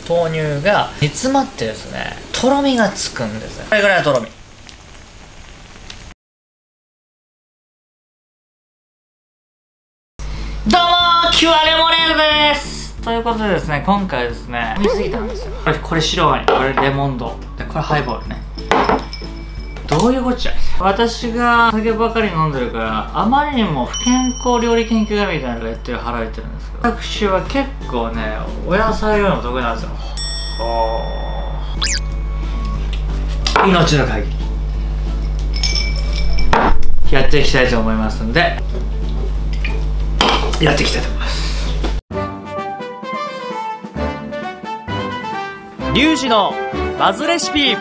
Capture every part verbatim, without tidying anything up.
豆乳が煮詰まってですね、とろみがつくんですね。これぐらいのとろみ。どうもー、キュアレモネードです。ということでですね、今回ですね、飲みすぎたんですよ。これ、これ白ワイン、これレモンドで、これハイボールね。どういうこっちゃ。私が酒ばかり飲んでるから、あまりにも不健康料理研究家みたいなのが言ってる腹言ってるんですけど、私は結構ね、お野菜が得意なんですよ。命の限りやっていきたいと思いますんで、やっていきたいと思います。リュウジのバズレシピ。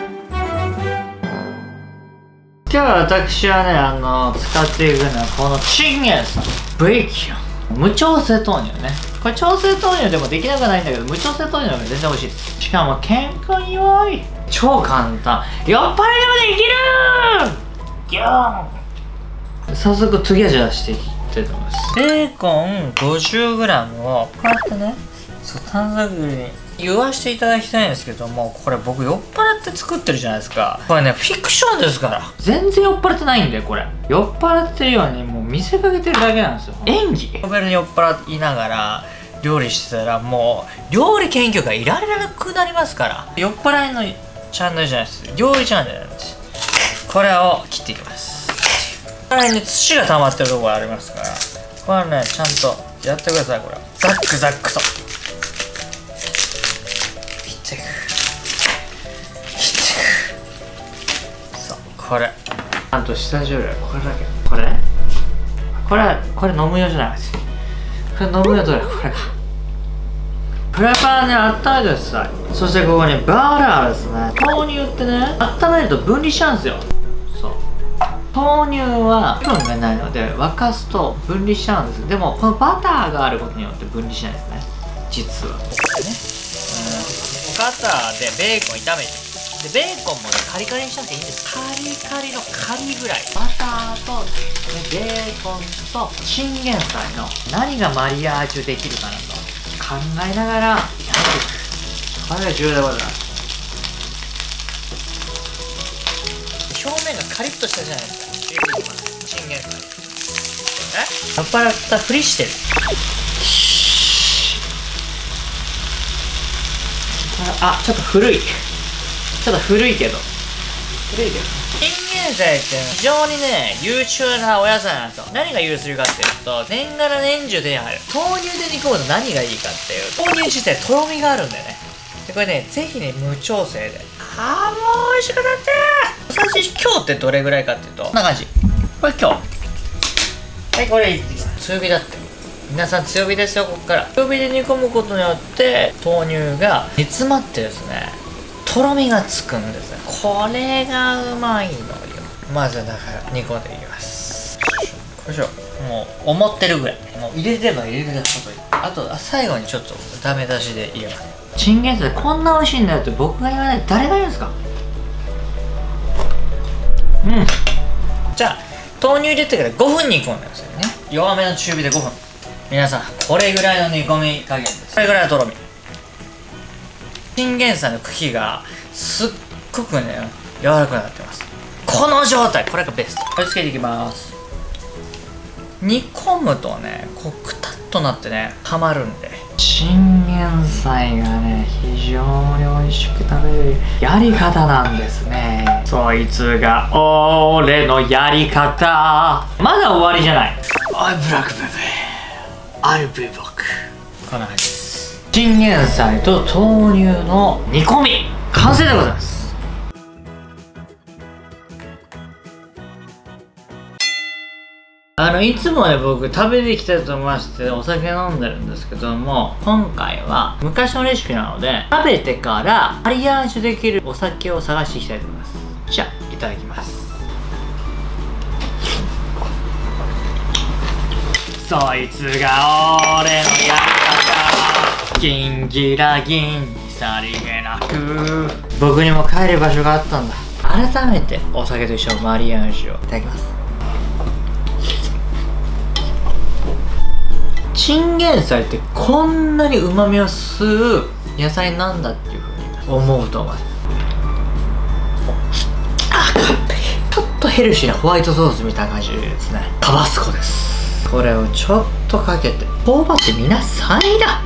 今日は私はね、あの使っていくのはこのチンゲンさんブレイキョン無調整豆乳ね。これ調整豆乳でもできなくないんだけど、無調整豆乳の方が全然美味しいです。しかも健康に良い、超簡単、酔っ払いでもできるギョーン。早速次はじゃあしていきたいと思います。ベーコン ごじゅうグラム をこうやってね、そう短冊切りに言わしていただきたいんですけども、これ僕酔っ払って作ってるじゃないですか。これね、フィクションですから。全然酔っ払ってないんだよ、これ。酔っ払ってるようにもう見せかけてるだけなんですよ。演技。ノベルに酔っ払いながら料理してたら、もう料理研究がいられなくなりますから。酔っ払いのチャンネルじゃないです。料理チャンネルなんです。これを切っていきます。これに土が溜まってるところがありますから、これね、ちゃんとやってください。これザックザックと切っていく、切っていく。そう、これちゃんと下準備はこれだけ。これこれこれ飲む用じゃないです。これ飲む用どれ、これか。フライパンね、温めてください。そしてここにバターですね。豆乳ってね、温めると分離しちゃうんですよ。そう、豆乳は水分がないので沸かすと分離しちゃうんです。でもこのバターがあることによって分離しないですね、実は。ここでね、うん、バターでベーコン炒めて、でベーコンもね、カリカリにしなくていいんです。カリカリのカリぐらい。バターとベーコンとチンゲン菜の何がマリアージュできるかなと考えながら炒めていく。これが重要でございます。表面がカリッとしたじゃないですか。入れていきます。チンゲン菜。え？酔っ払ったふりしてる。あ、ちょっと古い。ちょっと古いけど。古いけど。チンゲン菜って非常にね、優秀なお野菜なんですよ。何が優秀かっていうと、年がら年中手に入る。豆乳で煮込むと何がいいかっていう、豆乳自体とろみがあるんだよね。でこれね、ぜひね、無調整で。あー、もう美味しくなってー。さじ今日ってどれぐらいかっていうと、こんな感じ。これ今日。はい、これ強火だって。皆さん強火ですよ、ここから。強火で煮込むことによって、豆乳が煮詰まってですね、とろみがつくんですね。これがうまいのよ。まずだから煮込んでいきます。これしょ。もう思ってるぐらい。もう入れれば入れるだけ。あと、最後にちょっとダメ出しで入れます。チンゲン菜こんな美味しいんだよって僕が言わないと誰が言うんですか。うん。じゃあ豆乳入れてからごふん煮込んでくださいね。弱めの中火でごふん。皆さんこれぐらいの煮込み加減です。これぐらいのとろみ。チンゲン菜の茎がすっごくね柔らかくなってます。この状態、これがベスト。これつけていきます。煮込むとね、こうくたっとなってね、はまるんで。チンゲン菜がね、非常に美味しく食べるやり方なんですね。そいつが俺のやり方。まだ終わりじゃない。I'm black baby, I'll be back。こんな感じです。チンゲン菜と豆乳の煮込み完成でございます。あのいつもね、僕食べていきたいと思いましてお酒飲んでるんですけども、今回は昔のレシピなので食べてからマリアージュできるお酒を探していきたいと思います。じゃあいただきます。そいつが俺のやり方。ギンギラギンさりげなく。僕にも帰る場所があったんだ。改めてお酒と一緒のマリアージュをいただきます。チンゲン菜ってこんなにうまみを吸う野菜なんだっていうふうに思うと思います。あ、完璧。ちょっとヘルシーなホワイトソースみたいな感じですね。タバスコです。これをちょっとかけて、頬張ってみなさいだ。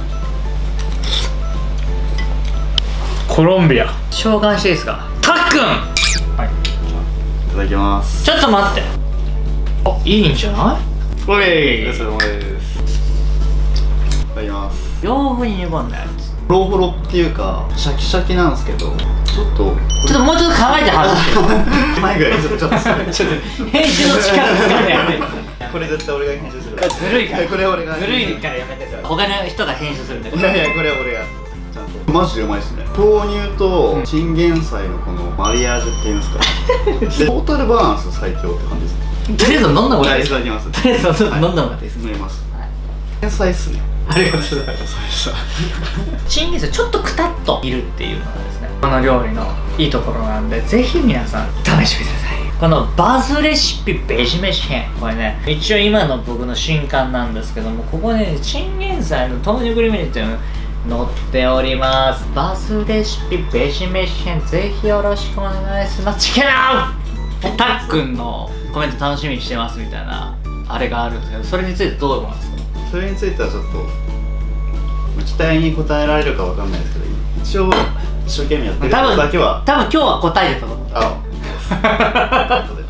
コロンビア召喚していいですか、たっくん。はい、 いただきます。 ちょっと待って、あ、いいんじゃない。おい、 です。お前です。いただきます。 洋風に煮込んだやつ。 ホロホロっていうかシャキシャキなんですけど、ちょっとちょっともうちょっと考えて話して前ぐらいちょっとちょっとちょっと編集の力使ってやめて。 これ絶対俺が編集する。 ずるいから、 これ俺がずるいからやめて。他の人が編集するんだかいやいや、これは俺がちゃんと。マジでうまいっすね。豆乳とチンゲン菜のこのマリアージュっていうんですか。でトータルバランス最強って感じですね。 とりあえず飲んだ方がいいです。 いただきます。 とりあえず飲んだ方がいいです。 飲みます。天才っすね。 ありがとうございます。チンゲン菜ちょっとくたっといるっていうのがですね、この料理のいいところなんで、ぜひ皆さん試してみてください。このバズレシピベジ飯編、これね、一応今の僕の新刊なんですけども、ここね、チンゲン菜の豆乳クリーム煮っていうの載っております。バズレシピベジ飯編、ぜひよろしくお願いします。チケラーたっくんのコメント楽しみにしてますみたいなあれがあるんですけど、それについてどう思いますか。 それについてはちょっと期待に応えられるかわかんないですけど、一応一生懸命やってることだけは多分今日は答えてたと思う。 あ